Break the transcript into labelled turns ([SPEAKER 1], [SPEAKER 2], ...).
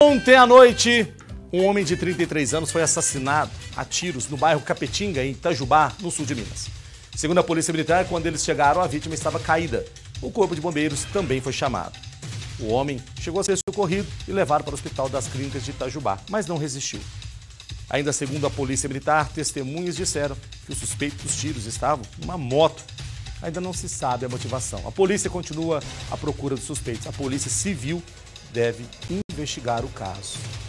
[SPEAKER 1] Ontem à noite, um homem de 33 anos foi assassinado a tiros no bairro Capetinga, em Itajubá, no sul de Minas. Segundo a Polícia Militar, quando eles chegaram, a vítima estava caída. O corpo de bombeiros também foi chamado. O homem chegou a ser socorrido e levado para o Hospital das Clínicas de Itajubá, mas não resistiu. Ainda segundo a Polícia Militar, testemunhas disseram que os suspeitos dos tiros estavam numa moto. Ainda não se sabe a motivação. A polícia continua à procura dos suspeitos. A Polícia Civil deve investigar o caso.